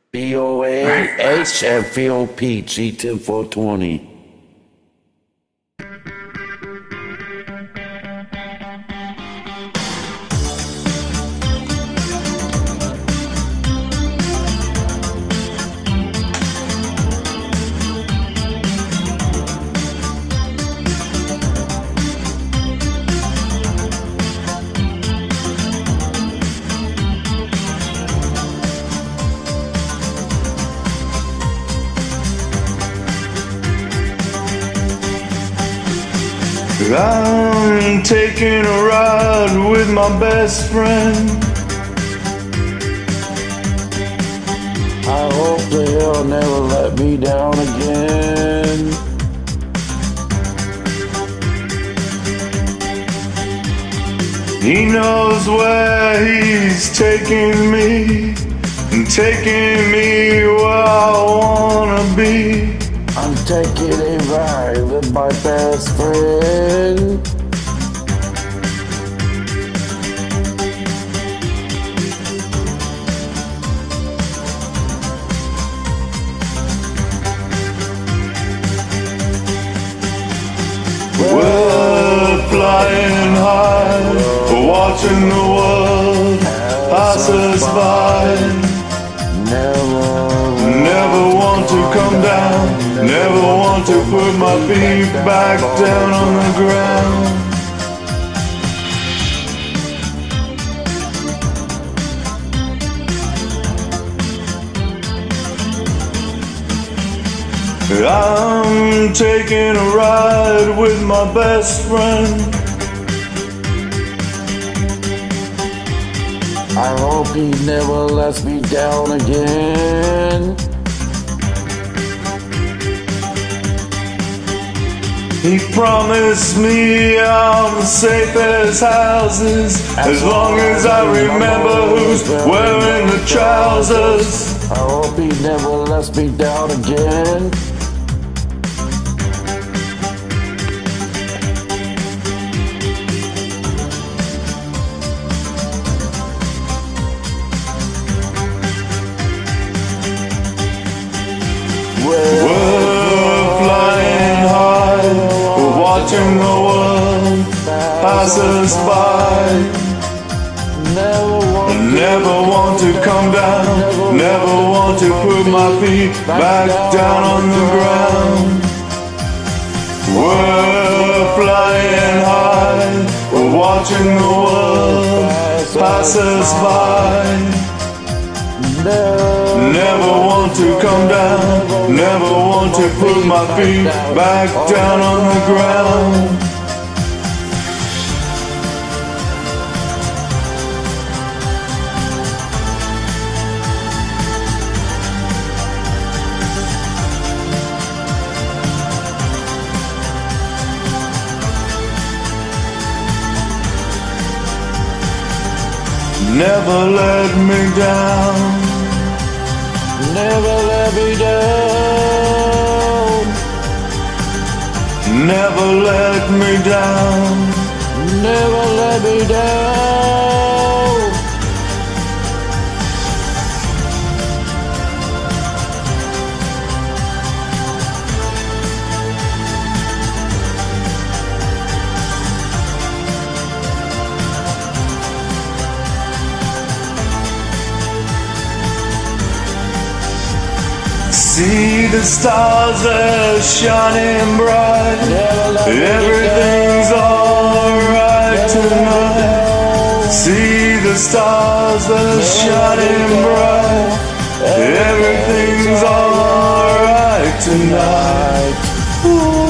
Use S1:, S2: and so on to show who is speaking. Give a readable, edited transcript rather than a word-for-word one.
S1: BOAHFVOP G10420.
S2: I'm taking a ride with my best friend.
S1: I hope that he'll never let me down again.
S2: He knows where he's taking me, and taking me where I wanna be.
S1: I'm taking a ride with my best friend.
S2: We're flying high, watching the world pass us by. Never want to come down, never want to put my feet back down on the ground. I'm taking a ride with my best friend.
S1: I hope he never lets me down again.
S2: He promised me all the safest houses, as long as I remember who's wearing the trousers.
S1: I hope he never lets me down again.
S2: We're flying high, we're watching the world pass us by. Never want to come down, never want to put my feet back down on the ground. We're flying high, we're watching the world pass us by. Never want to come down, never want to put my feet back down on the ground. Never let me down,
S1: Never let me down.
S2: never let me down.
S1: Never let me down.
S2: See the stars, they're shining bright. Everything's alright tonight. See the stars, they're shining bright. Everything's alright tonight. Ooh.